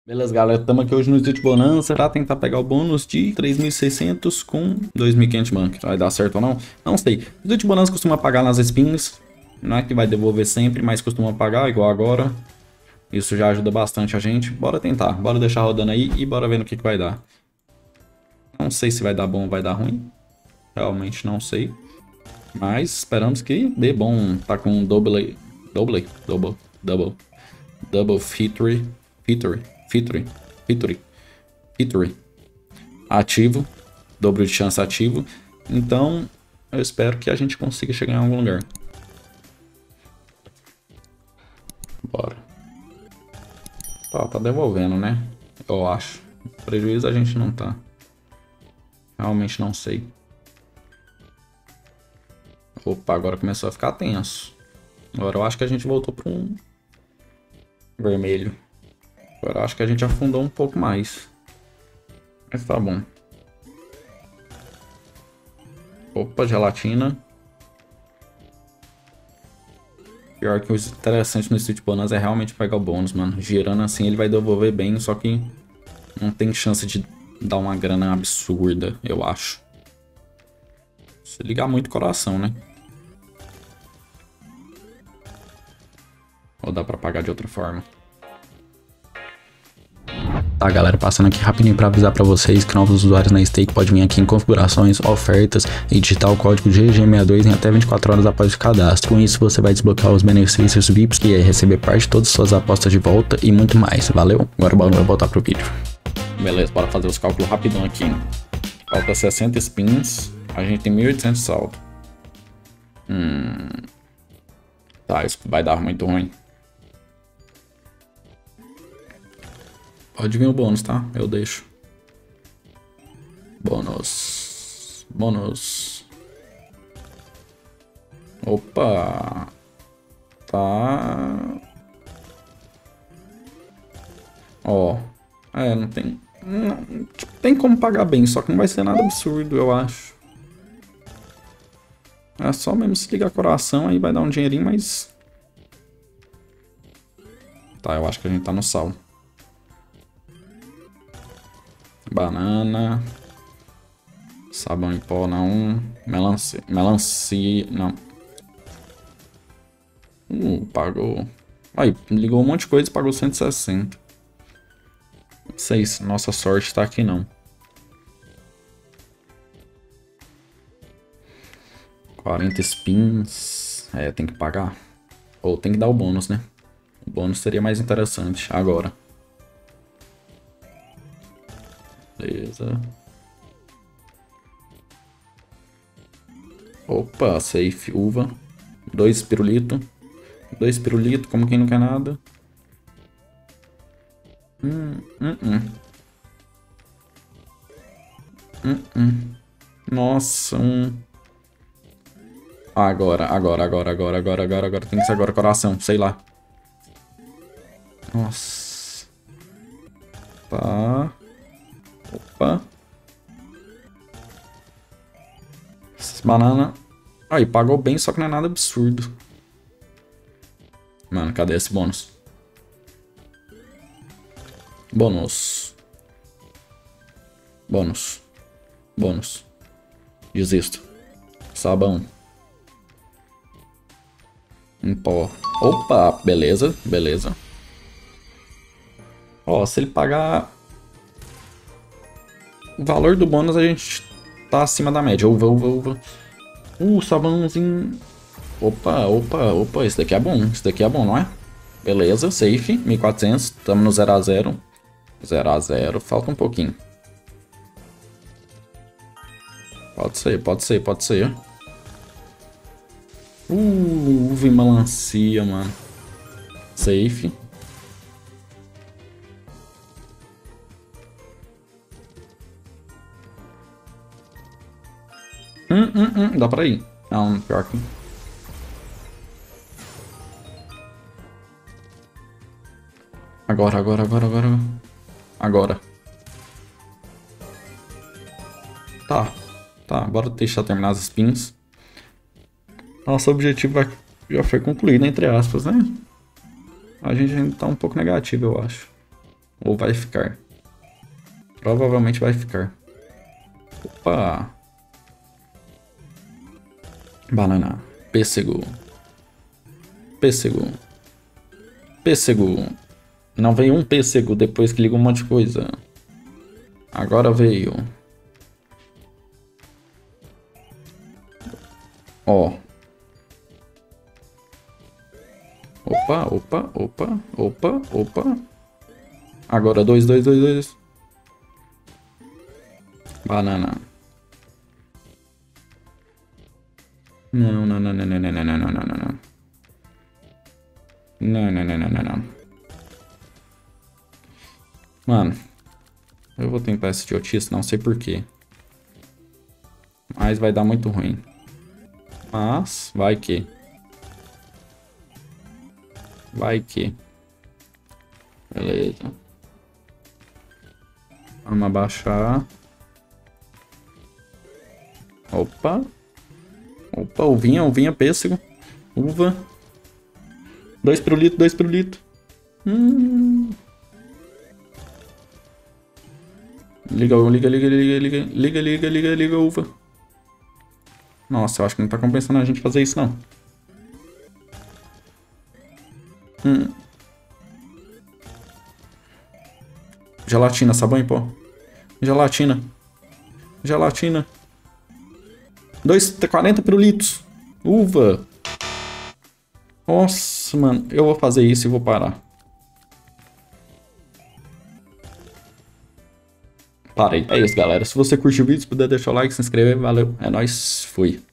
Beleza, galera, estamos aqui hoje no Street Bonanza para tentar pegar o bônus de 3.600 com 2.500 bank. Vai dar certo ou não? Não sei. O Street Bonanza costuma pagar nas spins, não é que vai devolver sempre, mas costuma pagar igual agora. Isso já ajuda bastante a gente. Bora tentar, bora deixar rodando aí e bora ver no que vai dar. Não sei se vai dar bom ou vai dar ruim. Realmente não sei. Mas esperamos que dê bom. Tá com double feature, feature ativo, dobro de chance ativo. Então, eu espero que a gente consiga chegar em algum lugar. Bora. Tá devolvendo, né? Eu acho. Prejuízo a gente não tá. Realmente não sei. Opa, agora começou a ficar tenso. Agora eu acho que a gente voltou para um vermelho. Agora eu acho que a gente afundou um pouco mais. Mas tá bom. Opa, gelatina. Pior que o interessante no Street Bonanza é realmente pegar o bônus, mano. Girando assim ele vai devolver bem, só que não tem chance de dar uma grana absurda, eu acho. Se ligar muito coração, né? Ou dá pra pagar de outra forma. Tá, galera, passando aqui rapidinho para avisar para vocês que novos usuários na Stake podem vir aqui em configurações, ofertas e digitar o código GG62 em até 24 horas após o cadastro. Com isso, você vai desbloquear os benefícios VIPs, que é receber parte de todas as suas apostas de volta e muito mais. Valeu? Agora bora voltar pro vídeo. Beleza, bora fazer os cálculos rapidão aqui. Falta 60 spins, a gente tem 1.800 saldo. Tá, isso vai dar muito ruim. Pode vir o bônus, tá? Eu deixo. Bônus. Bônus. Opa. Tá. Ó. Não tem... Não, tipo, tem como pagar bem, só que não vai ser nada absurdo, eu acho. É só mesmo se ligar coração, aí vai dar um dinheirinho, mas... Tá, eu acho que a gente tá no sal. Banana. Sabão em pó, não. Melancia, não. Pagou. Aí, ligou um monte de coisa e pagou 160. Não sei se nossa sorte tá aqui, não. 40 spins. Tem que pagar. Ou tem que dar o bônus, né? O bônus seria mais interessante agora. Beleza. Opa, safe, uva. 2 pirulito. 2 pirulito, como quem não quer nada. Nossa, Agora. Tem que ser agora coração, sei lá. Nossa. Tá. Opa. Essas bananas. Aí, pagou bem, só que não é nada absurdo. Mano, cadê esse bônus? Bônus. Bônus. Bônus. Desisto. Sabão. Em pó. Opa, beleza, beleza. Ó, se ele pagar o valor do bônus, a gente tá acima da média. Uva. Sabãozinho. Opa. Esse daqui é bom. Esse daqui é bom, não é? Beleza, safe. 1.400. Tamo no 0 a 0. 0 a 0. Falta um pouquinho. Pode ser. Uva e melancia, mano. Safe. Dá pra ir. Não, pior que... Agora. Tá, bora deixar terminar as spins. Nosso objetivo já foi concluído, entre aspas, né? A gente ainda tá um pouco negativo, eu acho. Ou vai ficar? Provavelmente vai ficar. Opa! Banana. Pêssego. Pêssego. Pêssego. Não veio um pêssego depois que ligou um monte de coisa. Agora veio. Ó. Opa, opa, opa, opa, opa. Agora 2, 2, 2, 2. Banana. Não, não, não, não, não, não, não, não, não, não, não. Não, não, não, não, não, não. Mano. Eu vou tentar esse idiotice, não sei porquê. Mas vai dar muito ruim. Mas, vai que. Vai que. Beleza. Vamos abaixar. Opa. Opa, uvinha, pêssego. Uva. 2 pirulito, 2 pirulito. Liga, uva. Nossa, eu acho que não tá compensando a gente fazer isso, não. Gelatina, sabão em pó. Gelatina. Gelatina. 40 pirulitos. Uva. Nossa, mano. Eu vou fazer isso e vou parar. Parei. É isso, galera. Se você curtiu o vídeo, se puder deixar o like, se inscrever, valeu. É nóis. Fui.